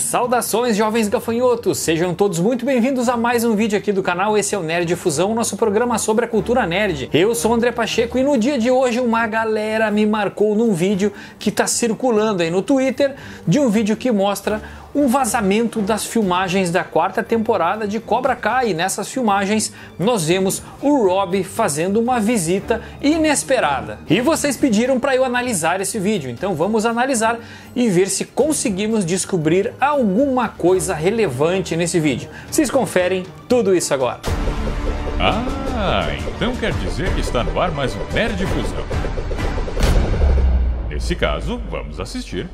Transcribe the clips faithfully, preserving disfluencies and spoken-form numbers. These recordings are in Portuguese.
Saudações, jovens gafanhotos! Sejam todos muito bem-vindos a mais um vídeo aqui do canal. Esse é o Nerd Fusão, nosso programa sobre a cultura nerd. Eu sou o André Pacheco e no dia de hoje uma galera me marcou num vídeo que está circulando aí no Twitter, de um vídeo que mostra um vazamento das filmagens da quarta temporada de Cobra Kai. E nessas filmagens nós vemos o Rob fazendo uma visita inesperada. E vocês pediram para eu analisar esse vídeo, então vamos analisar e ver se conseguimos descobrir alguma coisa relevante nesse vídeo. Vocês conferem tudo isso agora. Ah, então quer dizer que está no ar mais um Nerd Fusão. Nesse caso, vamos assistir.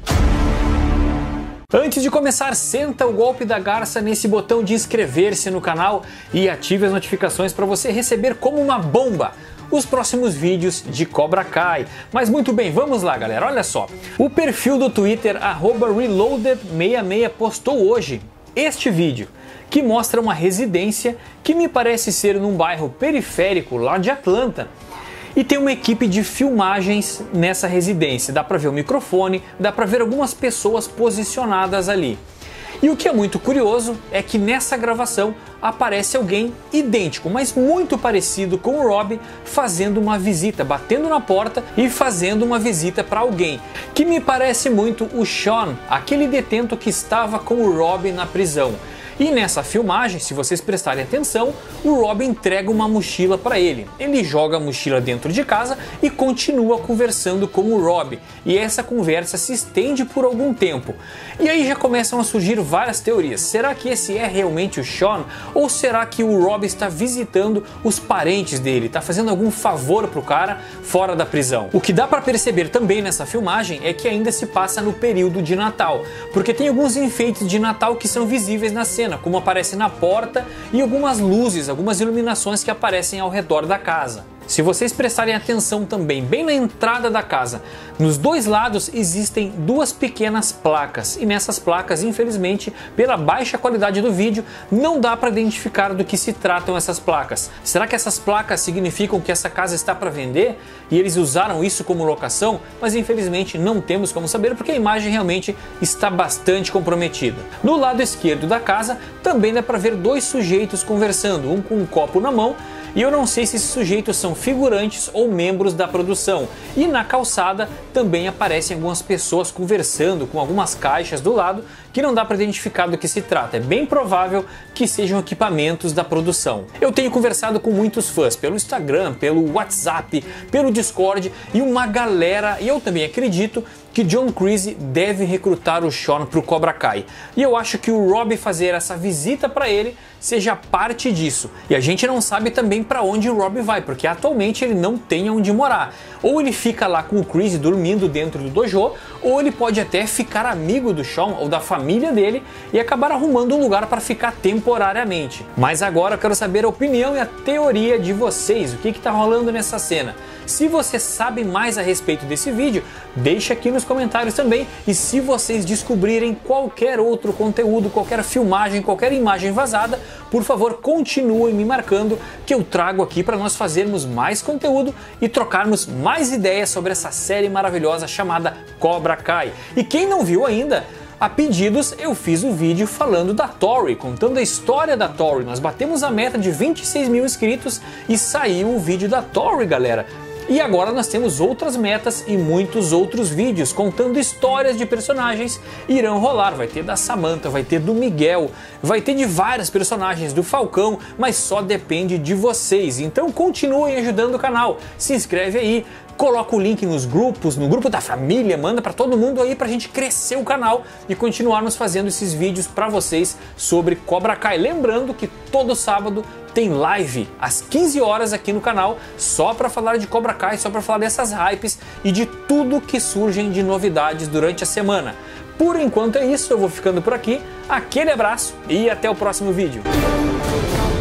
Antes de começar, senta o golpe da garça nesse botão de inscrever-se no canal e ative as notificações para você receber como uma bomba os próximos vídeos de Cobra Kai. Mas muito bem, vamos lá galera, olha só. O perfil do Twitter, arroba reloaded sessenta e seis, postou hoje este vídeo, que mostra uma residência que me parece ser num bairro periférico lá de Atlanta. E tem uma equipe de filmagens nessa residência, dá pra ver o microfone, dá pra ver algumas pessoas posicionadas ali. E o que é muito curioso é que nessa gravação aparece alguém idêntico, mas muito parecido com o Rob, fazendo uma visita, batendo na porta e fazendo uma visita para alguém, que me parece muito o Sean, aquele detento que estava com o Rob na prisão. E nessa filmagem, se vocês prestarem atenção, o Rob entrega uma mochila para ele. Ele joga a mochila dentro de casa e continua conversando com o Rob. E essa conversa se estende por algum tempo. E aí já começam a surgir várias teorias. Será que esse é realmente o Sean? Ou será que o Rob está visitando os parentes dele? Está fazendo algum favor pro cara fora da prisão? O que dá para perceber também nessa filmagem é que ainda se passa no período de Natal. Porque tem alguns enfeites de Natal que são visíveis na cena, como aparece na porta e algumas luzes, algumas iluminações que aparecem ao redor da casa. Se vocês prestarem atenção também, bem na entrada da casa, nos dois lados existem duas pequenas placas. E nessas placas, infelizmente, pela baixa qualidade do vídeo, não dá para identificar do que se tratam essas placas. Será que essas placas significam que essa casa está para vender e eles usaram isso como locação? Mas infelizmente não temos como saber porque a imagem realmente está bastante comprometida. No lado esquerdo da casa também dá para ver dois sujeitos conversando, um com um copo na mão. E eu não sei se esses sujeitos são figurantes ou membros da produção. E na calçada também aparecem algumas pessoas conversando com algumas caixas do lado que não dá para identificar do que se trata. É bem provável que sejam equipamentos da produção. Eu tenho conversado com muitos fãs pelo Instagram, pelo WhatsApp, pelo Discord e uma galera, e eu também acredito que John Kreese deve recrutar o Sean para o Cobra Kai. E eu acho que o Rob fazer essa visita para ele seja parte disso. E a gente não sabe também para onde o Rob vai, porque atualmente ele não tem onde morar. Ou ele fica lá com o Kreese dormindo dentro do dojo, ou ele pode até ficar amigo do Sean ou da família dele e acabar arrumando um lugar para ficar temporariamente. Mas agora eu quero saber a opinião e a teoria de vocês. O que está rolando nessa cena? Se você sabe mais a respeito desse vídeo, deixa aqui nos comentários também. E se vocês descobrirem qualquer outro conteúdo, qualquer filmagem, qualquer imagem vazada, por favor, continuem me marcando que eu trago aqui para nós fazermos mais conteúdo e trocarmos mais ideias sobre essa série maravilhosa chamada Cobra Kai. E quem não viu ainda, a pedidos eu fiz o vídeo falando da Tori, contando a história da Tori. Nós batemos a meta de vinte e seis mil inscritos e saiu o vídeo da Tori, galera. E agora nós temos outras metas e muitos outros vídeos contando histórias de personagens irão rolar. Vai ter da Samantha, vai ter do Miguel, vai ter de vários personagens, do Falcão, mas só depende de vocês. Então continuem ajudando o canal, se inscreve aí, coloca o link nos grupos, no grupo da família, manda para todo mundo aí pra gente crescer o canal e continuarmos fazendo esses vídeos para vocês sobre Cobra Kai. Lembrando que todo sábado tem live às quinze horas aqui no canal, só para falar de Cobra Kai, só para falar dessas hypes e de tudo que surgem de novidades durante a semana. Por enquanto é isso, eu vou ficando por aqui, aquele abraço e até o próximo vídeo.